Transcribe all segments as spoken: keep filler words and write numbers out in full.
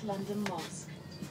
North London Mosque.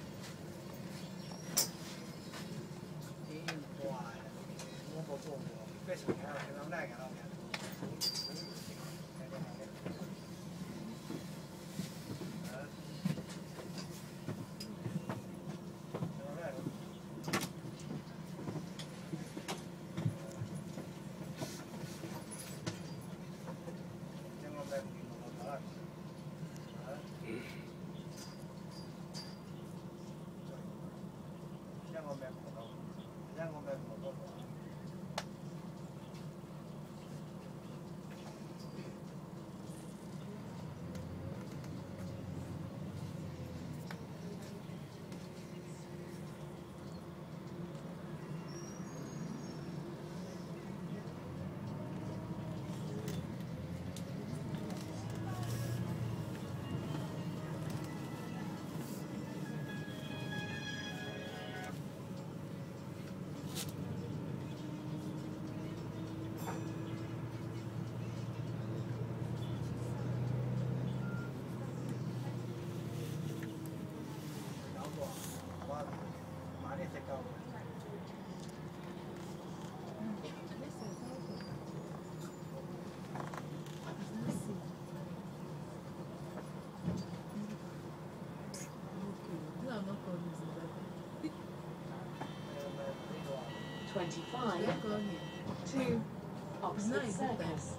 twenty-five to Oxford Circus.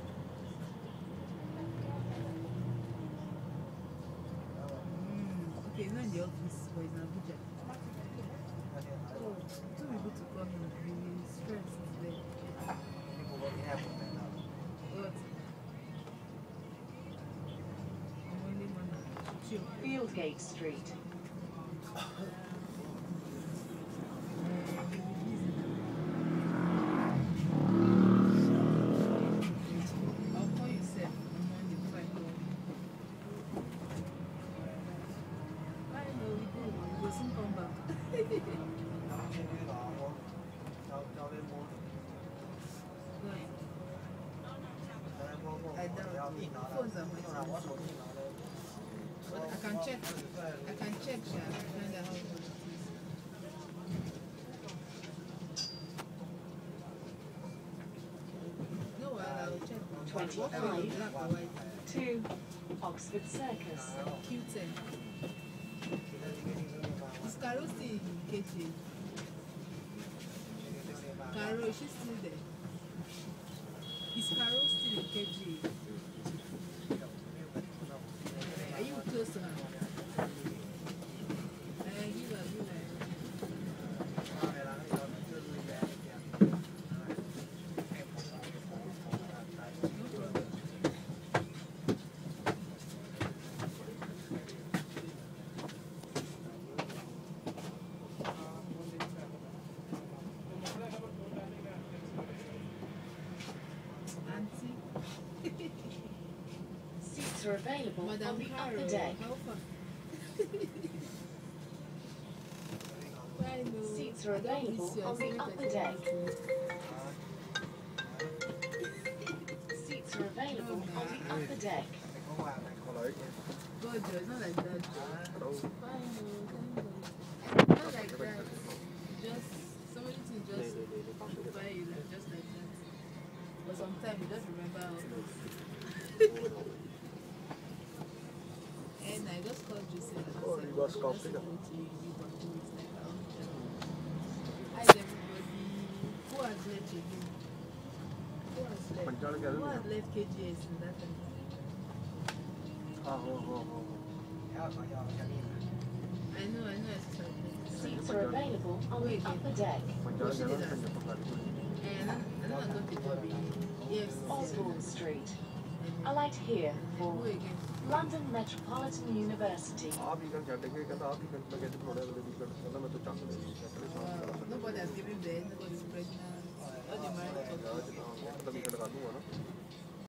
Okay, not in the office, but in Abuja. Oh, two people to come in, really stressed today. What? Fieldgate Street. I can check. I can check. Yeah, I can find out how much it is. No, I'll check. twenty-five to Oxford Circus. Q ten. Is Carol still in K J? Carol, is she still there? Is Carol still in K J? Are you close to her? Uh, give her, give her. Seats are available Madam on the Carol, upper deck. how far? Seats are available on the upper deck. Seats are available on the upper deck. God, Joe, it's not like that. Not like that. Just somebody to just buy you like just like that. But sometimes you just remember how it is. And I just called you saying that I said, oh, just go to you, you got two weeks like that. Hi everybody. Who has left again? Who has left? Who has left K G S in that time? Oh, oh, oh, oh. I know, I know it's like Seats are available on the upper deck. And I'm not going to go yes. Osborne Street. Alight here for London Metropolitan University. Uh, nobody has given birth, nobody's pregnant. All the married couples.